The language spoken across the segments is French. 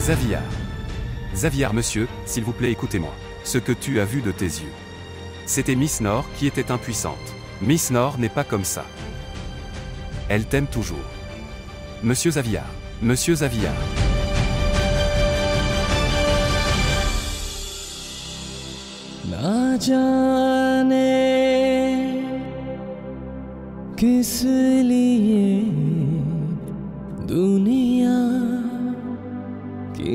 Xavier. Xavier monsieur, s'il vous plaît écoutez-moi. Ce que tu as vu de tes yeux. C'était Miss Nord qui était impuissante. Miss Nord n'est pas comme ça. Elle t'aime toujours. Monsieur Xavier. Monsieur Xavier. ना जाने किस लिए दुनिया की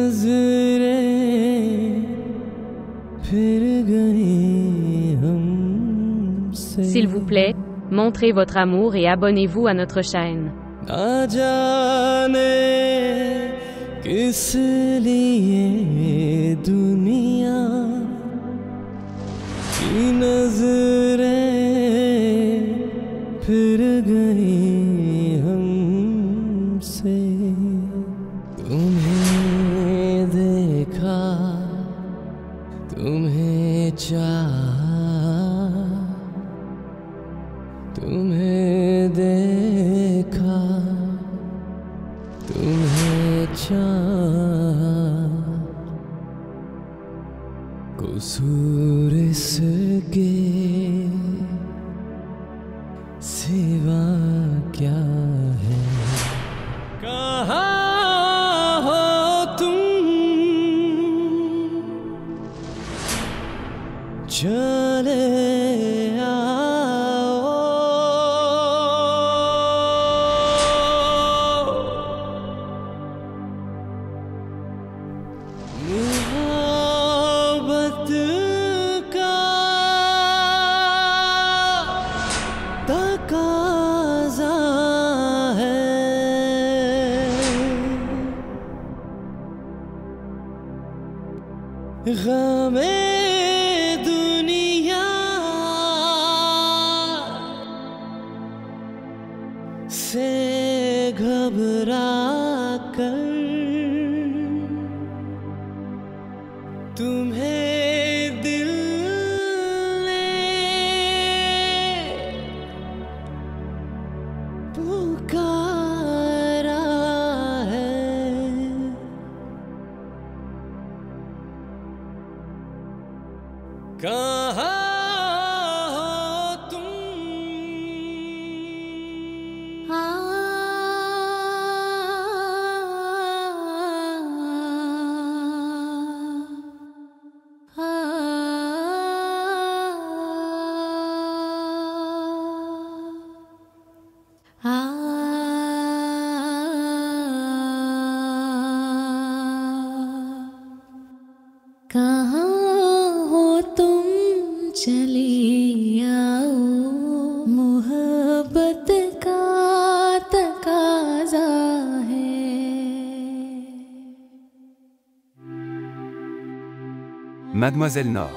नजरें फिर गई हमसे। S'il vous plaît, montrez votre amour et abonnez-vous à notre chaîne. ना जाने किस लिए दुनिया की नजरें फिर गई हमसे। तुम्हें देखा, तुम्हें चाहा, तुम्हें देखा, तुम्हें चाहा, कसूर इसके सिवा क्या है। कहाँ हो तुम, चले मोहब्बत का तकाज़ा है। ग़मे दुनिया से घबरा कर तुम्हें दिल ने पुकारा है। कहाँ हो तुम, कहाँ हो तुम, चली आओ, मोहब्बत का तकाज़ा है। Mademoiselle Nord.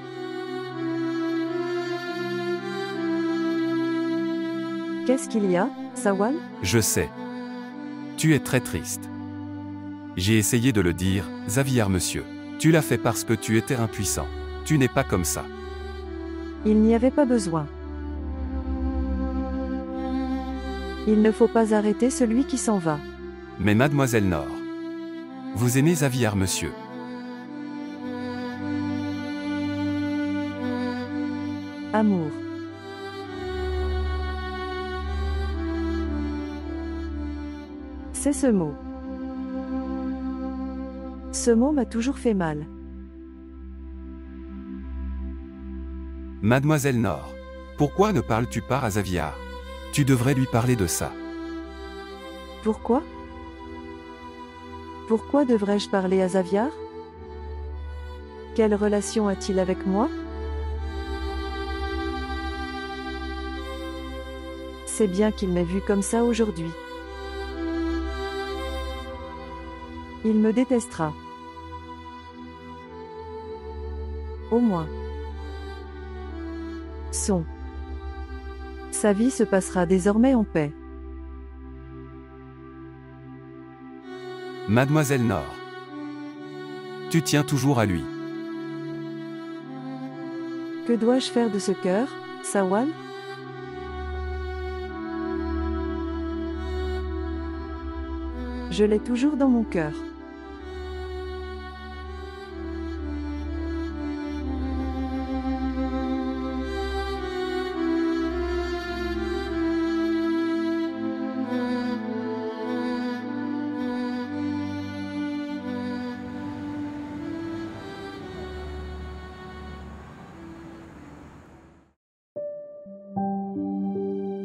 Qu'est-ce qu'il y a, Sawan? Je sais. Tu es très triste. J'ai essayé de le dire, Xavier monsieur. Tu l'as fait parce que tu étais impuissant. Tu n'es pas comme ça. Il n'y avait pas besoin. Il ne faut pas arrêter celui qui s'en va. Mais Mademoiselle Nord. Vous aimez Xavier monsieur. Amour. C'est ce mot. Ce mot m'a toujours fait mal. Mademoiselle Nord. Pourquoi ne parles-tu pas à Xavier? Tu devrais lui parler de ça. Pourquoi? Pourquoi devrais-je parler à Xavier? Quelle relation a-t-il avec moi? C'est bien qu'il m'ait vu comme ça aujourd'hui. Il me détestera. Au moins. Sa vie se passera désormais en paix. Mademoiselle Nord. Tu tiens toujours à lui. Que dois-je faire de ce cœur, Sawan? Je l'ai toujours dans mon cœur.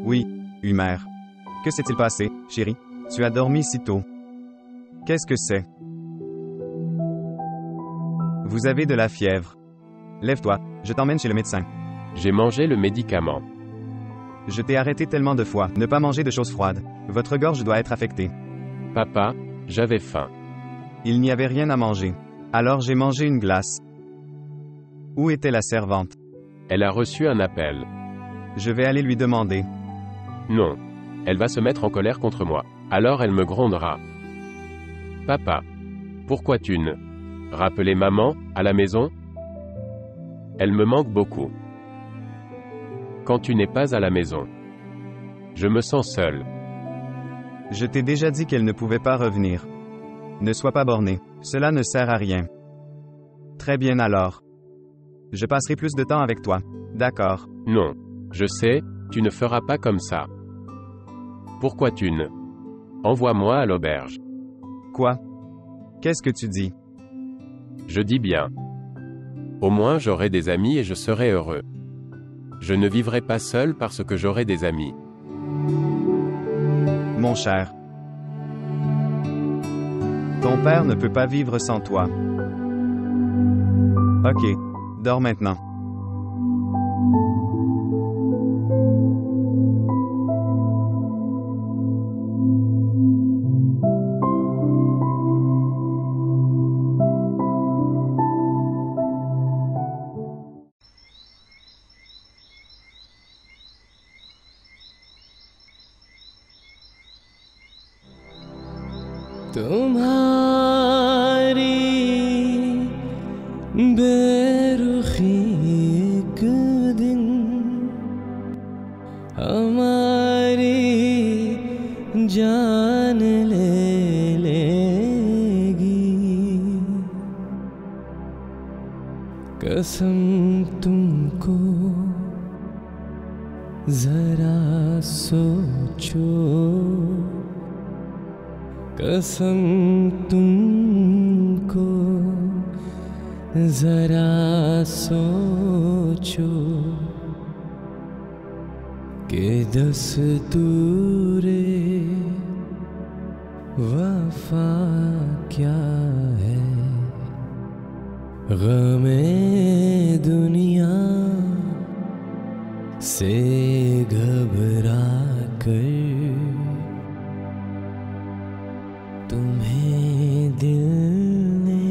Oui, Humer. Que s'est-il passé, chérie? Tu as dormi si tôt. Qu'est-ce que c'est? Vous avez de la fièvre. Lève-toi, je t'emmène chez le médecin. J'ai mangé le médicament. Je t'ai arrêté tellement de fois. Ne pas manger de choses froides. Votre gorge doit être affectée. Papa, j'avais faim. Il n'y avait rien à manger. Alors j'ai mangé une glace. Où était la servante? Elle a reçu un appel. Je vais aller lui demander. Non. Elle va se mettre en colère contre moi. Alors elle me grondera. Papa. Pourquoi tu ne rappelais maman, à la maison? Elle me manque beaucoup. Quand tu n'es pas à la maison. Je me sens seul. Je t'ai déjà dit qu'elle ne pouvait pas revenir. Ne sois pas borné. Cela ne sert à rien. Très bien alors. Je passerai plus de temps avec toi. D'accord. Non. Je sais, tu ne feras pas comme ça. Pourquoi tu ne envoie-moi à l'auberge? Quoi? Qu'est-ce que tu dis? Je dis bien. Au moins j'aurai des amis et je serai heureux. Je ne vivrai pas seul parce que j'aurai des amis. Mon cher. Ton père ne peut pas vivre sans toi. Ok. Dors maintenant. तुम्हारी बेरुखी एक दिन हमारी जान ले लेगी कसम तुमको जरा सोचो कसम तुमको जरा सोचो कि दस्तूरे वफा क्या है गमे दुनिया से घबरा कर तुम्हें दिल ने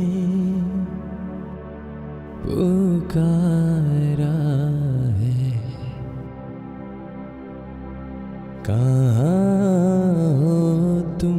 पुकारा है कहाँ हो तुम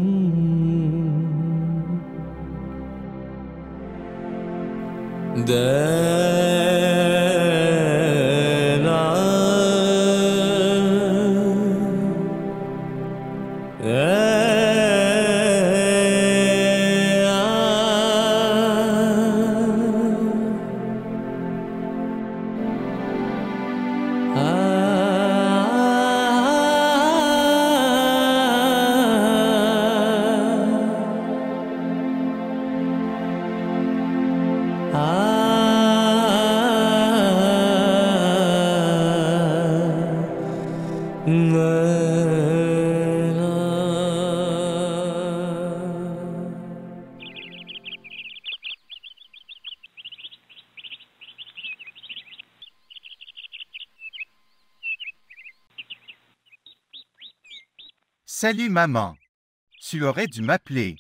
Salut maman. Tu aurais dû m'appeler.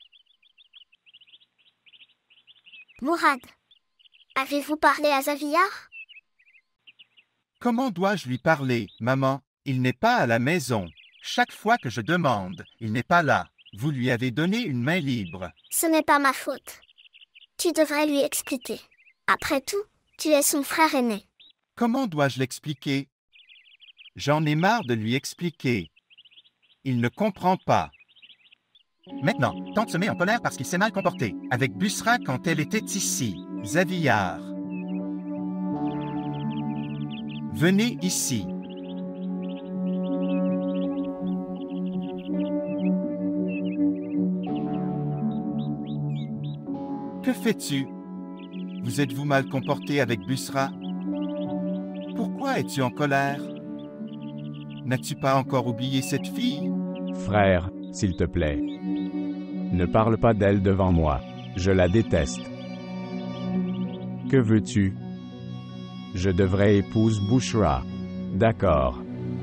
Mourad, avez-vous parlé à Zaviyar? Comment dois-je lui parler, maman? Il n'est pas à la maison. Chaque fois que je demande, il n'est pas là. Vous lui avez donné une main libre. Ce n'est pas ma faute. Tu devrais lui expliquer. Après tout, tu es son frère aîné. Comment dois-je l'expliquer? J'en ai marre de lui expliquer. Il ne comprend pas. Maintenant, tante se met en colère parce qu'il s'est mal comporté avec Busra quand elle était ici. Zaviyar. Venez ici. Que fais-tu? Vous êtes-vous mal comporté avec Busra? Pourquoi es-tu en colère? N'as-tu pas encore oublié cette fille? Frère, s'il te plaît. Ne parle pas d'elle devant moi. Je la déteste. Que veux-tu? Je devrais épouser Bushra. D'accord.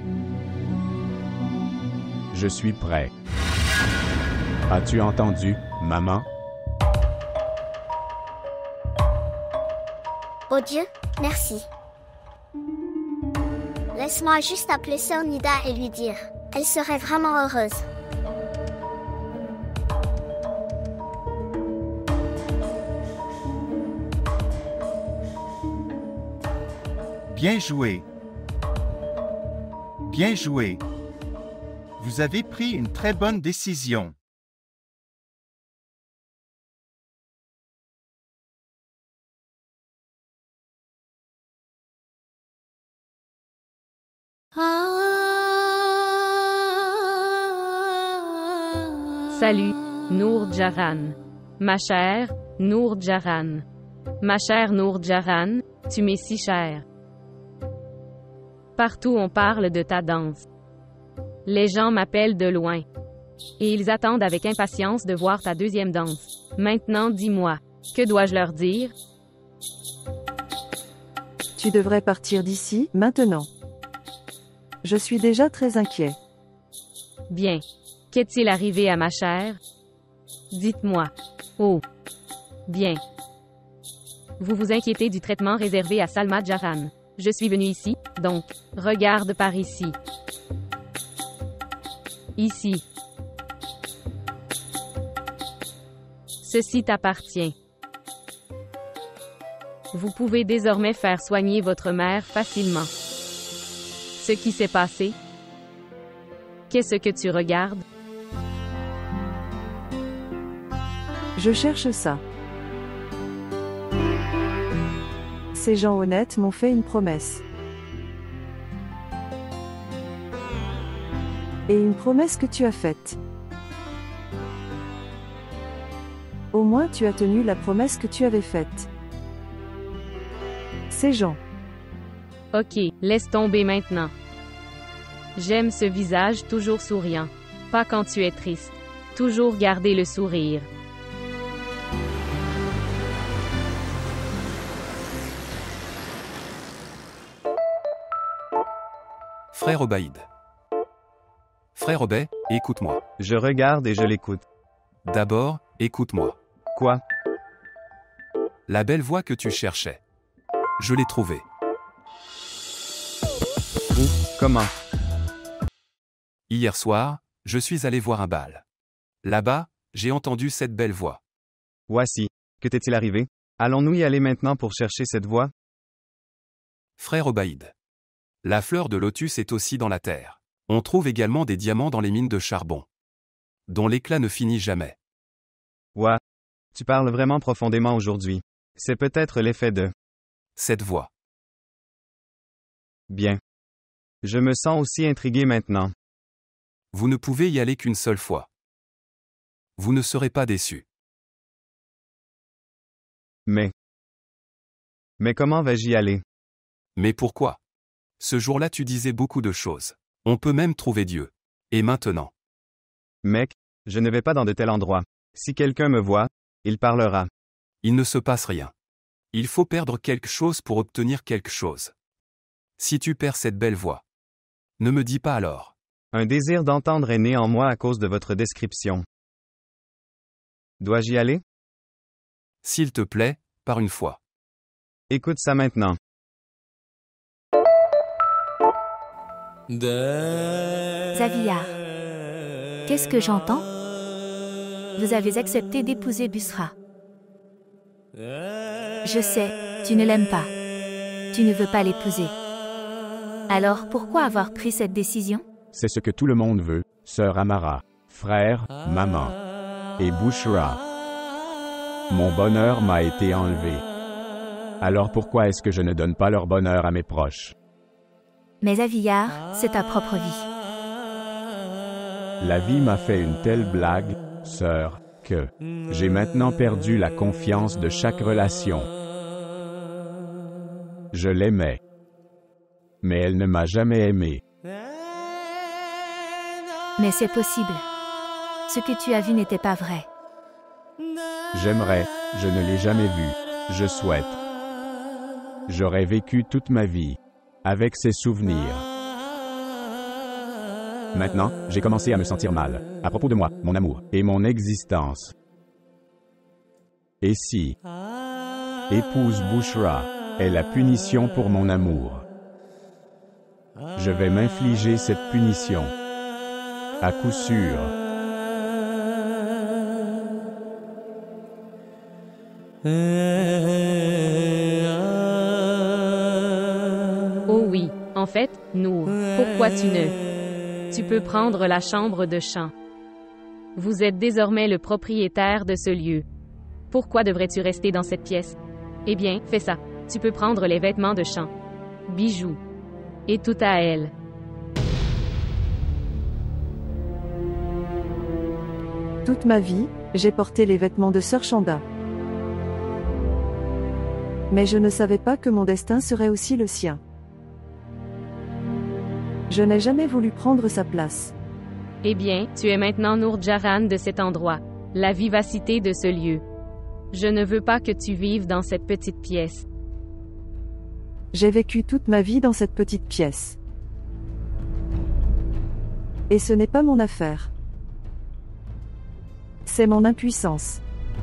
Je suis prêt. As-tu entendu, maman? Oh Dieu, merci. Laisse-moi juste appeler sœur Nida et lui dire. Elle serait vraiment heureuse. Bien joué. Bien joué. Vous avez pris une très bonne décision. Salut, Nour Jaran. Ma chère, Nour Jaran. Ma chère Nour Jaran, tu m'es si chère. Partout on parle de ta danse. Les gens m'appellent de loin. Et ils attendent avec impatience de voir ta deuxième danse. Maintenant dis-moi, que dois-je leur dire? Tu devrais partir d'ici, maintenant. Je suis déjà très inquiet. Bien. Qu'est-il arrivé à ma chère? Dites-moi. Oh. Bien. Vous vous inquiétez du traitement réservé à Salma Jaran. Je suis venu ici, donc, regarde par ici. Ici. Ceci t'appartient. Vous pouvez désormais faire soigner votre mère facilement. Ce qui s'est passé? Qu'est-ce que tu regardes? Je cherche ça. Ces gens honnêtes m'ont fait une promesse. Et une promesse que tu as faite. Au moins tu as tenu la promesse que tu avais faite. Ces gens. Ok, laisse tomber maintenant. J'aime ce visage toujours souriant. Pas quand tu es triste. Toujours garder le sourire. Frère Obaïd. Frère Obay, écoute-moi. Je regarde et je l'écoute. D'abord, écoute-moi. Quoi? La belle voix que tu cherchais. Je l'ai trouvée. Où? Comment? Hier soir, je suis allé voir un bal. Là-bas, j'ai entendu cette belle voix. Voici. Que t'est-il arrivé? Allons-nous y aller maintenant pour chercher cette voix? Frère Obaïd. La fleur de lotus est aussi dans la terre. On trouve également des diamants dans les mines de charbon, dont l'éclat ne finit jamais. Ouah. Tu parles vraiment profondément aujourd'hui. C'est peut-être l'effet de cette voix. Bien. Je me sens aussi intrigué maintenant. Vous ne pouvez y aller qu'une seule fois. Vous ne serez pas déçu. Mais comment vais-je y aller? Mais pourquoi? Ce jour-là tu disais beaucoup de choses. On peut même trouver Dieu. Et maintenant? Mec, je ne vais pas dans de tels endroits. Si quelqu'un me voit, il parlera. Il ne se passe rien. Il faut perdre quelque chose pour obtenir quelque chose. Si tu perds cette belle voix, ne me dis pas alors. Un désir d'entendre est né en moi à cause de votre description. Dois-je y aller? S'il te plaît, par une fois. Écoute ça maintenant. Zaviya, qu'est-ce que j'entends? Vous avez accepté d'épouser Bushra. Je sais, tu ne l'aimes pas. Tu ne veux pas l'épouser. Alors pourquoi avoir pris cette décision? C'est ce que tout le monde veut, sœur Amara, frère, maman. Et Bushra. Mon bonheur m'a été enlevé. Alors pourquoi est-ce que je ne donne pas leur bonheur à mes proches? Mais Zaviya, c'est ta propre vie. La vie m'a fait une telle blague, sœur, que j'ai maintenant perdu la confiance de chaque relation. Je l'aimais. Mais elle ne m'a jamais aimé. Mais c'est possible. Ce que tu as vu n'était pas vrai. J'aimerais, je ne l'ai jamais vu. Je souhaite. J'aurais vécu toute ma vie avec ces souvenirs. Maintenant, j'ai commencé à me sentir mal, à propos de moi, mon amour, et mon existence. Et si épouse Bushra est la punition pour mon amour, je vais m'infliger cette punition, à coup sûr. Oh oui, en fait, Nour, pourquoi tu ne... Tu peux prendre la chambre de chant. Vous êtes désormais le propriétaire de ce lieu. Pourquoi devrais-tu rester dans cette pièce? Eh bien, fais ça. Tu peux prendre les vêtements de chant, bijoux, et tout à elle. Toute ma vie, j'ai porté les vêtements de Sœur Chanda. Mais je ne savais pas que mon destin serait aussi le sien. Je n'ai jamais voulu prendre sa place. Eh bien, tu es maintenant Nour Jaran de cet endroit, la vivacité de ce lieu. Je ne veux pas que tu vives dans cette petite pièce. J'ai vécu toute ma vie dans cette petite pièce. Et ce n'est pas mon affaire. C'est mon impuissance.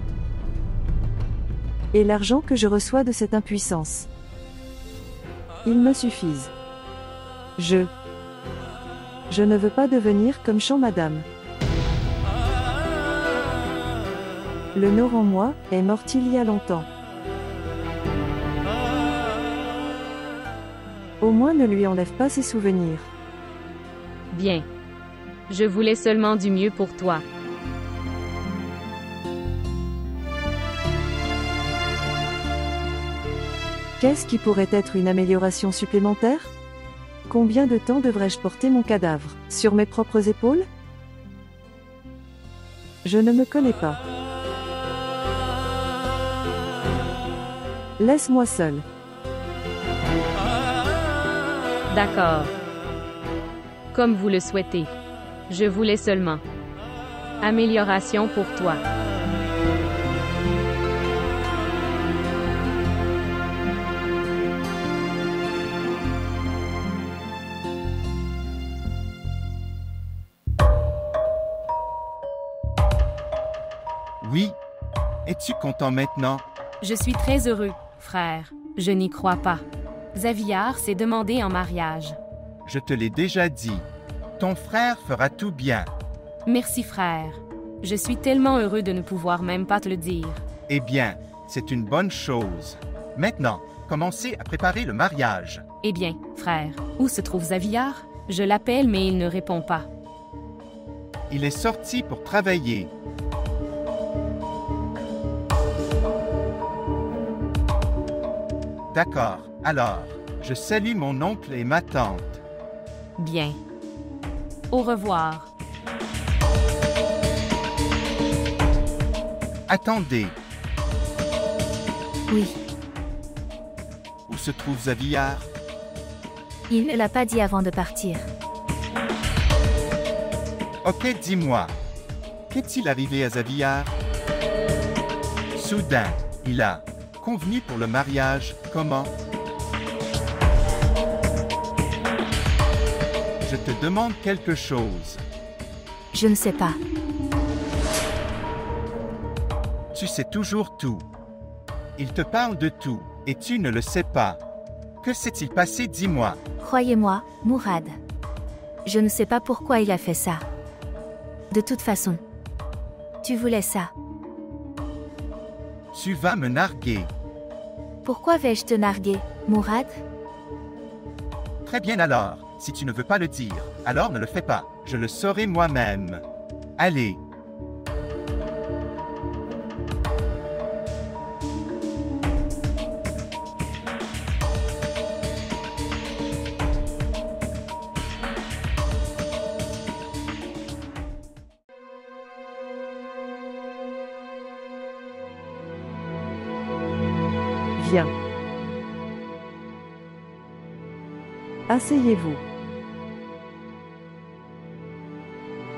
Et l'argent que je reçois de cette impuissance. Ils me suffisent. Je ne veux pas devenir comme Chant Madame. Le Nour en moi est mort il y a longtemps. Au moins ne lui enlève pas ses souvenirs. Bien. Je voulais seulement du mieux pour toi. Qu'est-ce qui pourrait être une amélioration supplémentaire? Combien de temps devrais-je porter mon cadavre sur mes propres épaules? Je ne me connais pas. Laisse-moi seul. D'accord. Comme vous le souhaitez. Je voulais seulement. Amélioration pour toi. Oui. Es-tu content maintenant? Je suis très heureux, frère. Je n'y crois pas. Xaviar s'est demandé en mariage. Je te l'ai déjà dit. Ton frère fera tout bien. Merci, frère. Je suis tellement heureux de ne pouvoir même pas te le dire. Eh bien, c'est une bonne chose. Maintenant, commencez à préparer le mariage. Eh bien, frère, où se trouve Xaviar? Je l'appelle, mais il ne répond pas. Il est sorti pour travailler. D'accord, alors, je salue mon oncle et ma tante. Bien. Au revoir. Attendez, Oui, où se trouve Xaviar? il ne l'a pas dit avant de partir. Ok, dis-moi. Qu'est-il arrivé à Xaviar? Soudain, il a convenu pour le mariage. Comment? Je te demande quelque chose. Je ne sais pas. Tu sais toujours tout. Il te parle de tout, et tu ne le sais pas. Que s'est-il passé, dis-moi? Croyez-moi, Mourad. Je ne sais pas pourquoi il a fait ça. De toute façon, tu voulais ça. Tu vas me narguer. Pourquoi vais-je te narguer, Mourad? Très bien alors, si tu ne veux pas le dire, alors ne le fais pas. Je le saurai moi-même. Allez. Viens. Asseyez-vous.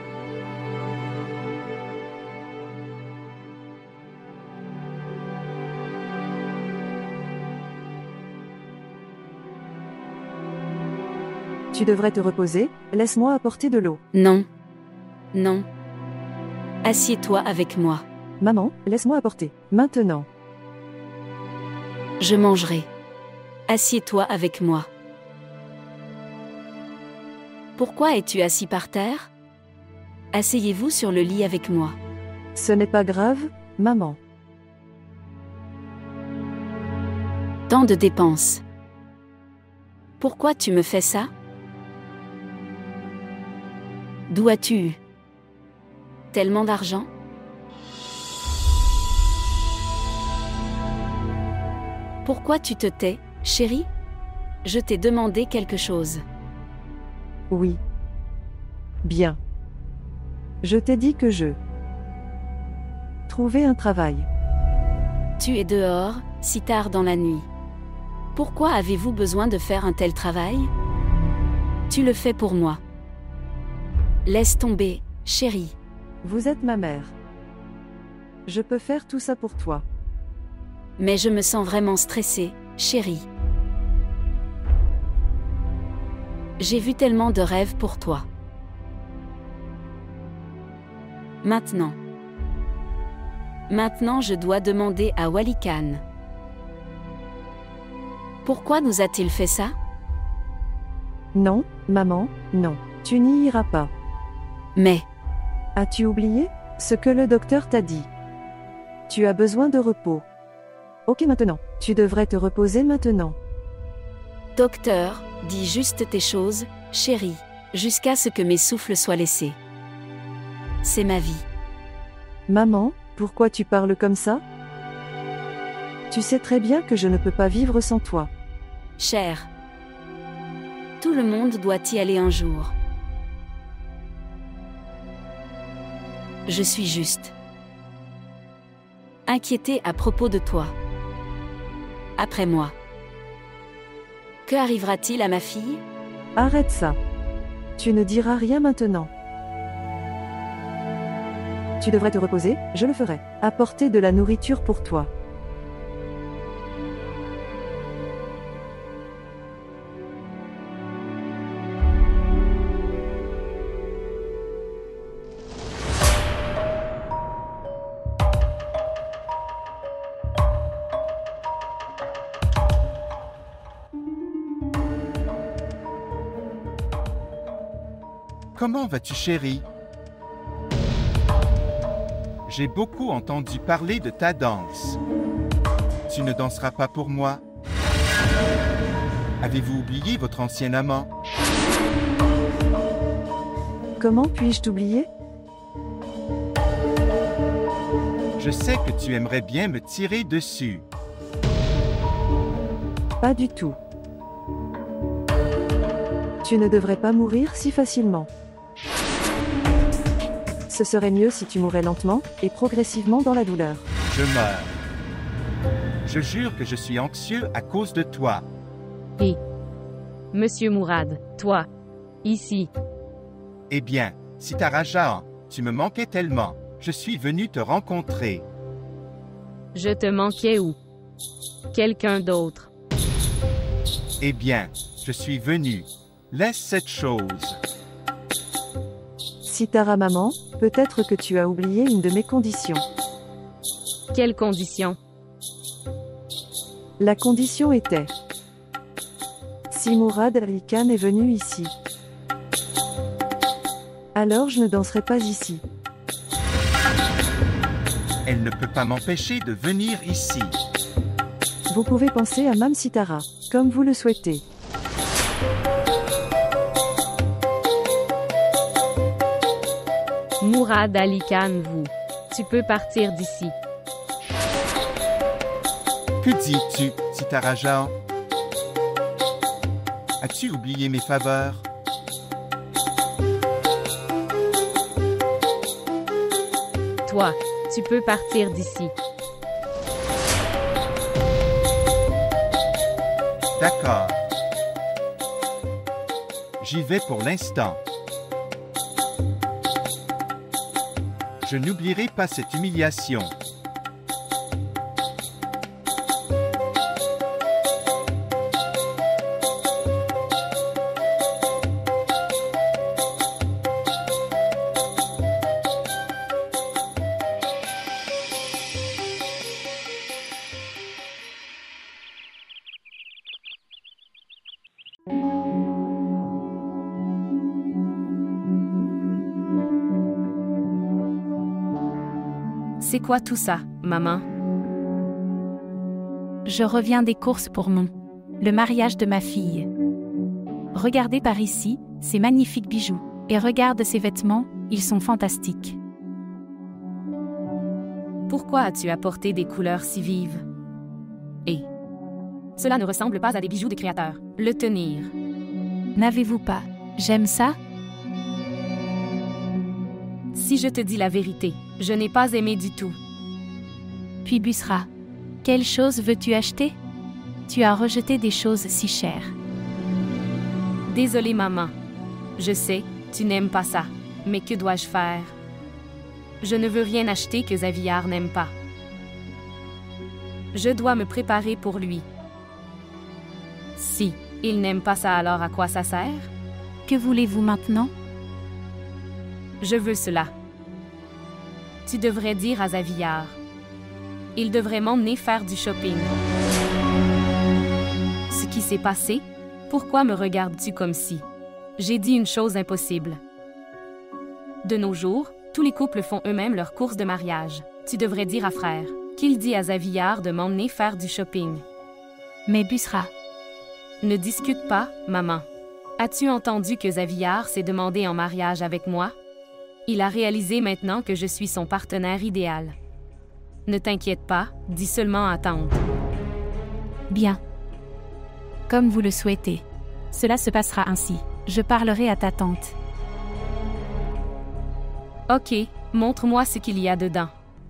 Tu devrais te reposer, laisse-moi apporter de l'eau. Non. Non. Assieds-toi avec moi. Maman, laisse-moi apporter. Maintenant. Je mangerai. Assieds-toi avec moi. Pourquoi es-tu assis par terre? Asseyez-vous sur le lit avec moi. Ce n'est pas grave, maman. Tant de dépenses. Pourquoi tu me fais ça? D'où as-tu eu tellement d'argent? Pourquoi tu te tais, chérie? Je t'ai demandé quelque chose. Oui. Bien. Je t'ai dit que je trouvais un travail. Tu es dehors, si tard dans la nuit. Pourquoi avez-vous besoin de faire un tel travail? Tu le fais pour moi. Laisse tomber, chérie. Vous êtes ma mère. Je peux faire tout ça pour toi. Mais je me sens vraiment stressée, chérie. J'ai vu tellement de rêves pour toi. Maintenant, je dois demander à Wali Khan. Pourquoi nous a-t-il fait ça? Non, maman, non. Tu n'y iras pas. Mais... As-tu oublié ce que le docteur t'a dit? Tu as besoin de repos. Ok maintenant, tu devrais te reposer maintenant. Docteur, dis juste tes choses, chérie, jusqu'à ce que mes souffles soient laissés. C'est ma vie. Maman, pourquoi tu parles comme ça? Tu sais très bien que je ne peux pas vivre sans toi. Cher. Tout le monde doit y aller un jour. Je suis juste inquiétée à propos de toi. Après moi. Que arrivera-t-il à ma fille? Arrête ça. Tu ne diras rien maintenant. Tu devrais te reposer, je le ferai. Apporter de la nourriture pour toi. Comment vas-tu, chérie? J'ai beaucoup entendu parler de ta danse. Tu ne danseras pas pour moi? Avez-vous oublié votre ancien amant? Comment puis-je t'oublier? Je sais que tu aimerais bien me tirer dessus. Pas du tout. Tu ne devrais pas mourir si facilement. Ce serait mieux si tu mourais lentement et progressivement dans la douleur. Je meurs. Je jure que je suis anxieux à cause de toi. Et Monsieur Mourad, toi, ici. Eh bien, Sitara Jahan, tu me manquais tellement. Je suis venu te rencontrer. Je te manquais où? Quelqu'un d'autre. Eh bien, je suis venu. Laisse cette chose. Sitara maman, peut-être que tu as oublié une de mes conditions. Quelle condition? La condition était... Si Mourad Ali Khan est venu ici, alors je ne danserai pas ici. Elle ne peut pas m'empêcher de venir ici. Vous pouvez penser à Mam Sitara, comme vous le souhaitez. Mourad Ali Khan, tu peux partir d'ici. Que dis-tu, Sitara Jahan? As-tu oublié mes faveurs? Toi, tu peux partir d'ici. D'accord. J'y vais pour l'instant. Je n'oublierai pas cette humiliation. C'est quoi tout ça, maman? Je reviens des courses pour le mariage de ma fille. Regardez par ici, ces magnifiques bijoux. Et regarde ces vêtements, ils sont fantastiques. Pourquoi as-tu apporté des couleurs si vives? Et cela ne ressemble pas à des bijoux des créateurs. Le tenir. N'avez-vous pas? J'aime ça? Si je te dis la vérité, je n'ai pas aimé du tout. Puis Busra, quelle chose veux-tu acheter? Tu as rejeté des choses si chères. Désolée, maman. Je sais, tu n'aimes pas ça. Mais que dois-je faire? Je ne veux rien acheter que Xavier n'aime pas. Je dois me préparer pour lui. Si il n'aime pas ça, alors à quoi ça sert? Que voulez-vous maintenant? Je veux cela. Tu devrais dire à Xavier. Il devrait m'emmener faire du shopping. Ce qui s'est passé? Pourquoi me regardes-tu comme si? J'ai dit une chose impossible. De nos jours, tous les couples font eux-mêmes leurs courses de mariage. Tu devrais dire à frère qu'il dit à Xavier de m'emmener faire du shopping. Mais Busra. Ne discute pas, maman. As-tu entendu que Xavier s'est demandé en mariage avec moi? Il a réalisé maintenant que je suis son partenaire idéal. Ne t'inquiète pas, dis seulement attendre. Bien. Comme vous le souhaitez. Cela se passera ainsi. Je parlerai à ta tante. Ok, montre-moi ce qu'il y a dedans.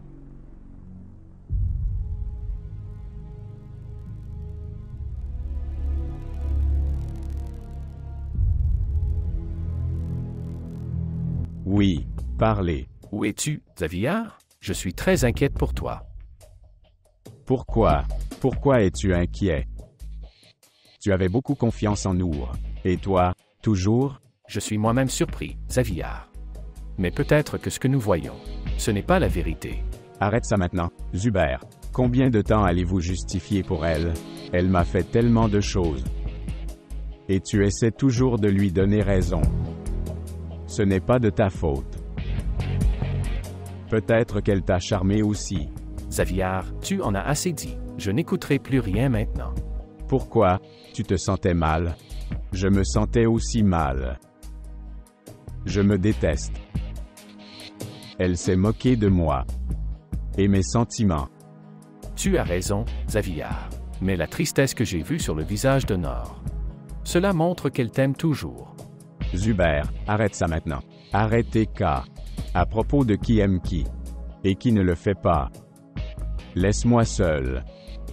Oui, parlez. Où es-tu, Xavier? Je suis très inquiète pour toi. Pourquoi? Pourquoi es-tu inquiet? Tu avais beaucoup confiance en nous. Et toi, toujours? Je suis moi-même surpris, Xavier. Mais peut-être que ce que nous voyons, ce n'est pas la vérité. Arrête ça maintenant, Zuber. Combien de temps allez-vous justifier pour elle? Elle m'a fait tellement de choses. Et tu essaies toujours de lui donner raison. Ce n'est pas de ta faute. Peut-être qu'elle t'a charmé aussi. Xavier, tu en as assez dit. Je n'écouterai plus rien maintenant. Pourquoi? Tu te sentais mal? Je me sentais aussi mal. Je me déteste. Elle s'est moquée de moi. Et mes sentiments. Tu as raison, Xavier. Mais la tristesse que j'ai vue sur le visage de Nord, cela montre qu'elle t'aime toujours. Zuber, arrête ça maintenant. Arrêtez K. À propos de qui aime qui. Et qui ne le fait pas. Laisse-moi seul.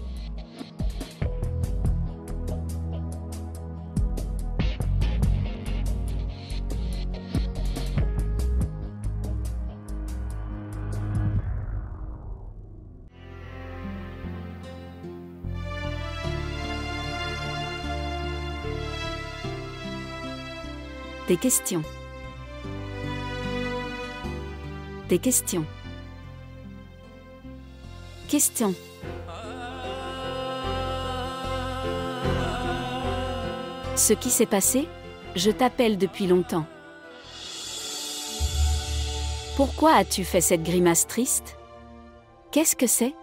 Des questions. Des questions. Questions. Ce qui s'est passé? Je t'appelle depuis longtemps. Pourquoi as-tu fait cette grimace triste? Qu'est-ce que c'est?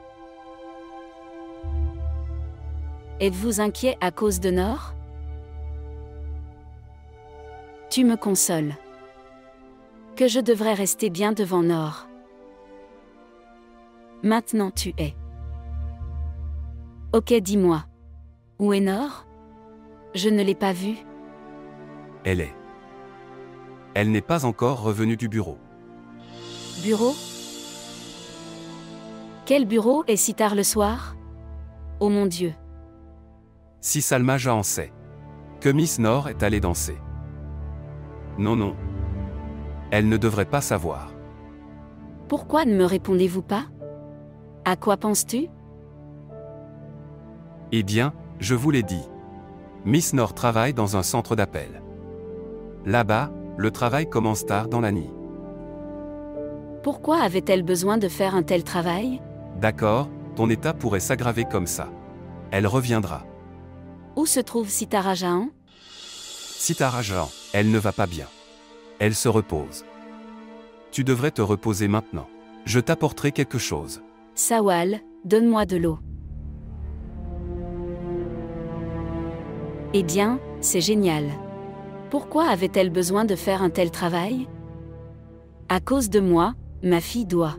Êtes-vous inquiet à cause de Nord? Tu me consoles. Que je devrais rester bien devant Nord. Maintenant tu es. Ok, dis-moi. Où est Nord? Je ne l'ai pas vue. Elle est. Elle n'est pas encore revenue du bureau. Bureau? Quel bureau est si tard le soir? Oh mon Dieu. Si Salmaja en sait. Que Miss Nord est allée danser. Non, non. Elle ne devrait pas savoir. Pourquoi ne me répondez-vous pas? À quoi penses-tu? Eh bien, je vous l'ai dit. Miss Nord travaille dans un centre d'appel. Là-bas, le travail commence tard dans la nuit. Pourquoi avait-elle besoin de faire un tel travail? D'accord, ton état pourrait s'aggraver comme ça. Elle reviendra. Où se trouve Sitara Jahan? Sitara Jahan, elle ne va pas bien. Elle se repose. Tu devrais te reposer maintenant. Je t'apporterai quelque chose. Sawal, donne-moi de l'eau. Eh bien, c'est génial. Pourquoi avait-elle besoin de faire un tel travail? À cause de moi, ma fille doit.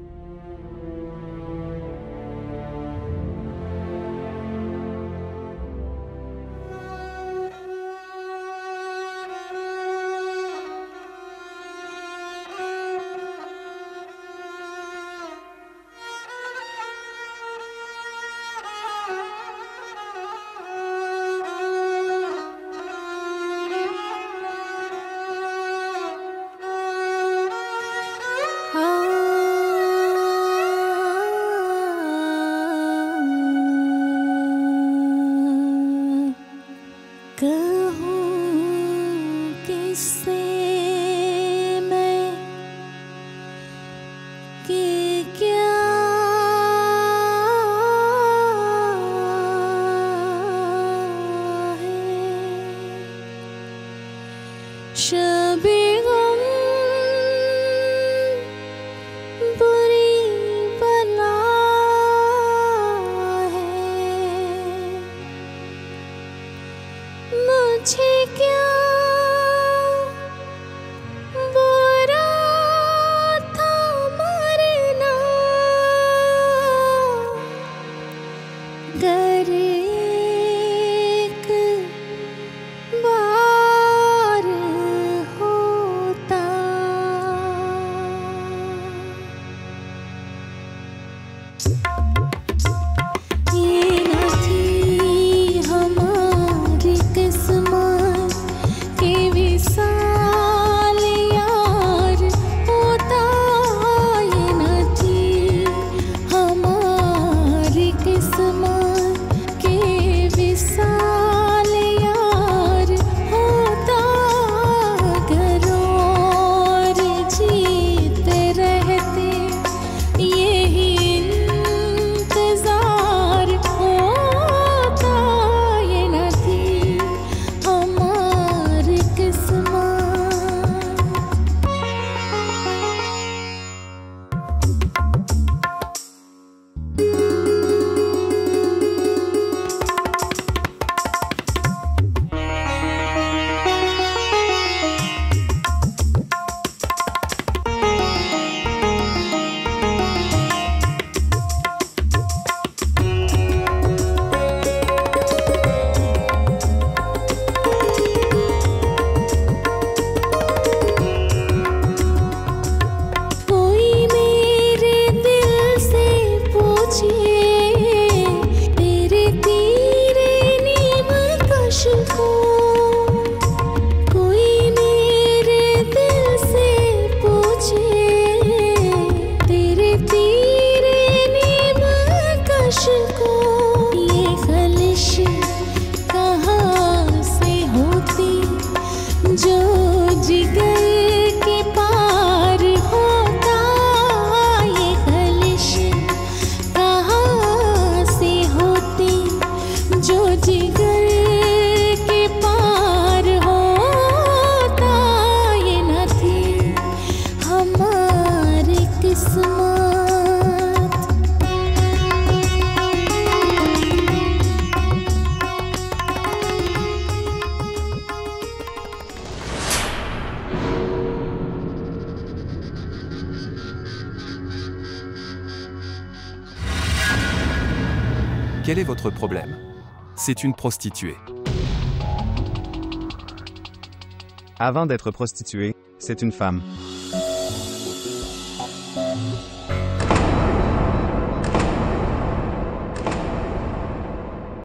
Quel est votre problème? C'est une prostituée. Avant d'être prostituée, c'est une femme.